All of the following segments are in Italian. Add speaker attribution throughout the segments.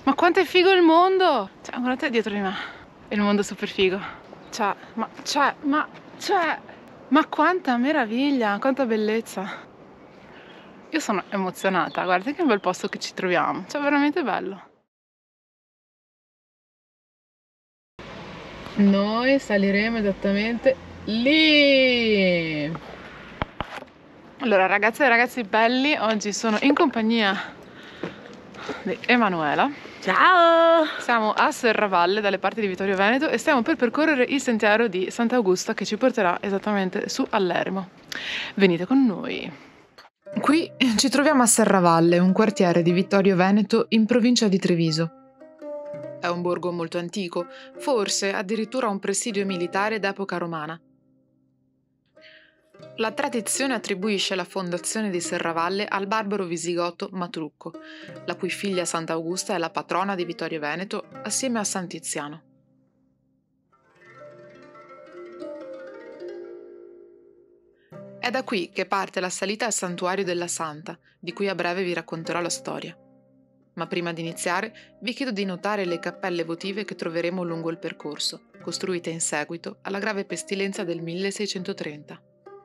Speaker 1: Ma quanto è figo il mondo! Cioè, guardate dietro di me. È il mondo super figo. Cioè, ma quanta meraviglia, quanta bellezza. Io sono emozionata, guardate che bel posto che ci troviamo. Cioè, veramente bello. Noi saliremo esattamente lì. Allora, ragazze e ragazzi belli, oggi sono in compagnia di Emanuela.
Speaker 2: Ciao!
Speaker 1: Siamo a Serravalle, dalle parti di Vittorio Veneto, e stiamo per percorrere il sentiero di Sant'Augusta che ci porterà esattamente su all'Eremo. Venite con noi. Qui ci troviamo a Serravalle, un quartiere di Vittorio Veneto in provincia di Treviso. È un borgo molto antico, forse addirittura un presidio militare d'epoca romana. La tradizione attribuisce la fondazione di Serravalle al barbaro visigoto Matrucco, la cui figlia Sant'Augusta è la patrona di Vittorio Veneto assieme a San Tiziano. È da qui che parte la salita al santuario della Santa, di cui a breve vi racconterò la storia. Ma prima di iniziare vi chiedo di notare le cappelle votive che troveremo lungo il percorso, costruite in seguito alla grave pestilenza del 1630.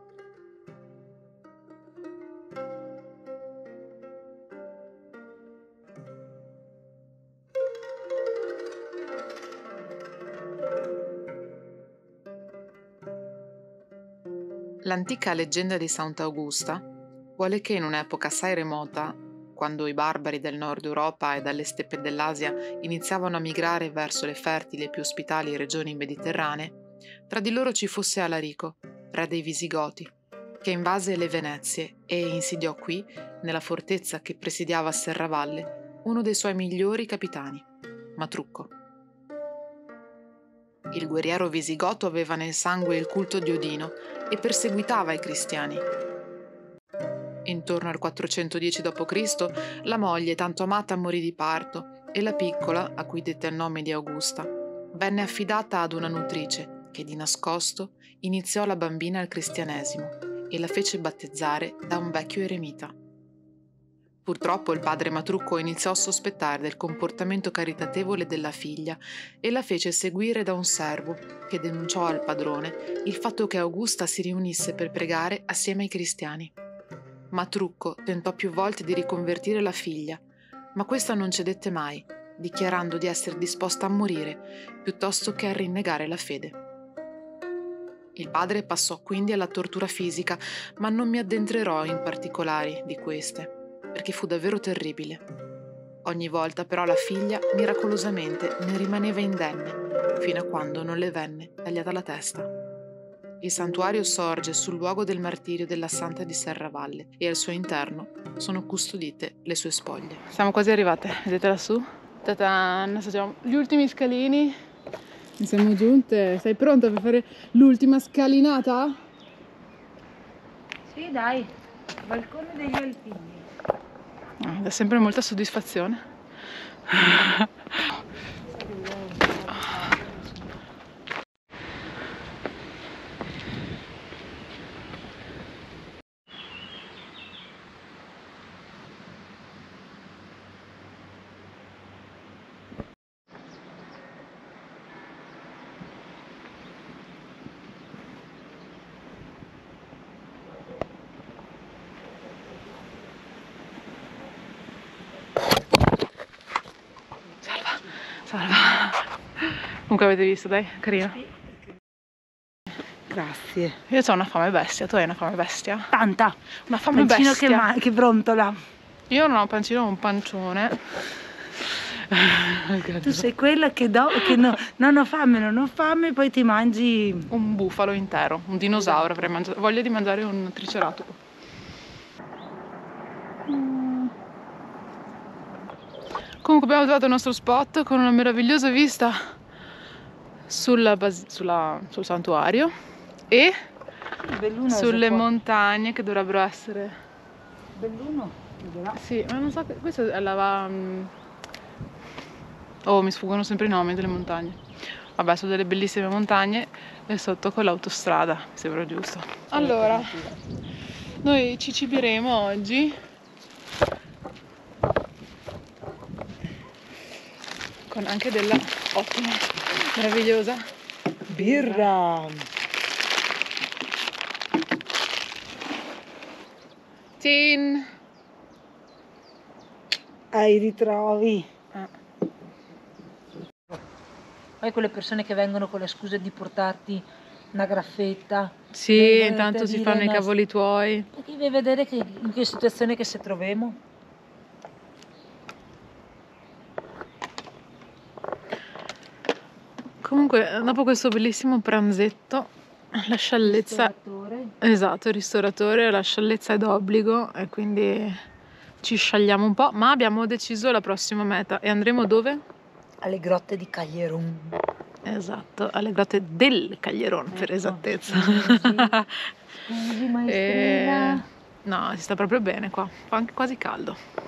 Speaker 1: L'antica leggenda di Sant'Augusta vuole che in un'epoca assai remota, quando i barbari del nord Europa e dalle steppe dell'Asia iniziavano a migrare verso le fertili e più ospitali regioni mediterranee, tra di loro ci fosse Alarico, re dei Visigoti, che invase le Venezie e insidiò qui, nella fortezza che presidiava a Serravalle, uno dei suoi migliori capitani, Matrucco. Il guerriero visigoto aveva nel sangue il culto di Odino e perseguitava i cristiani. Intorno al 410 d.C. la moglie, tanto amata, morì di parto e la piccola, a cui dette il nome di Augusta, venne affidata ad una nutrice che di nascosto iniziò la bambina al cristianesimo e la fece battezzare da un vecchio eremita. Purtroppo il padre Matrucco iniziò a sospettare del comportamento caritatevole della figlia e la fece seguire da un servo che denunciò al padrone il fatto che Augusta si riunisse per pregare assieme ai cristiani. Matrucco tentò più volte di riconvertire la figlia, ma questa non cedette mai, dichiarando di essere disposta a morire piuttosto che a rinnegare la fede. Il padre passò quindi alla tortura fisica, ma non mi addentrerò in particolari di queste, perché fu davvero terribile. Ogni volta però la figlia miracolosamente ne rimaneva indenne, fino a quando non le venne tagliata la testa. Il santuario sorge sul luogo del martirio della Santa di Serravalle e al suo interno sono custodite le sue spoglie. Siamo quasi arrivate, vedete lassù? Adesso facciamo gli ultimi scalini. Siamo giunte. Sei pronta per fare l'ultima scalinata?
Speaker 2: Sì, dai, balcone degli Alpini.
Speaker 1: È sempre molta soddisfazione. Salva. Comunque avete visto, dai, carino.
Speaker 2: Sì. Grazie.
Speaker 1: Io ho una fame bestia, tu hai una fame bestia?
Speaker 2: Tanta.
Speaker 1: Una fame
Speaker 2: Pancino
Speaker 1: bestia.
Speaker 2: che brontola.
Speaker 1: Io non ho un pancino, ho un pancione.
Speaker 2: Tu sei quella che non ho fame, poi ti mangi
Speaker 1: un bufalo intero, un dinosauro. Avrei voglia di mangiare un triceratopo. Comunque abbiamo trovato il nostro spot con una meravigliosa vista sul santuario e
Speaker 2: Belluno
Speaker 1: sulle montagne che dovrebbero essere...
Speaker 2: Belluno?
Speaker 1: Sì, ma non so, questa è la... Oh, mi sfuggono sempre i nomi delle montagne. Vabbè, sono delle bellissime montagne e sotto con l'autostrada, mi sembra giusto. Allora, noi ci cibieremo oggi con anche della ottima, meravigliosa
Speaker 2: Birra.
Speaker 1: Tin.
Speaker 2: Ai ritrovi.
Speaker 1: Ah.
Speaker 2: Poi quelle persone che vengono con le scuse di portarti una graffetta.
Speaker 1: Sì,
Speaker 2: vengono
Speaker 1: intanto
Speaker 2: a
Speaker 1: si
Speaker 2: dire
Speaker 1: fanno i
Speaker 2: una-
Speaker 1: cavoli tuoi.
Speaker 2: Perché devi vedere che in che situazione che si troviamo.
Speaker 1: Comunque, dopo questo bellissimo pranzetto, la sciallezza...
Speaker 2: Ristoratore.
Speaker 1: Esatto, il ristoratore, la sciallezza è d'obbligo e quindi ci sciagliamo un po', ma abbiamo deciso la prossima meta e andremo dove?
Speaker 2: Alle grotte di Caglieron.
Speaker 1: Esatto, alle grotte del Caglieron per
Speaker 2: Ecco,
Speaker 1: esattezza.
Speaker 2: scusi maestrina.
Speaker 1: No, si sta proprio bene qua, fa anche quasi caldo.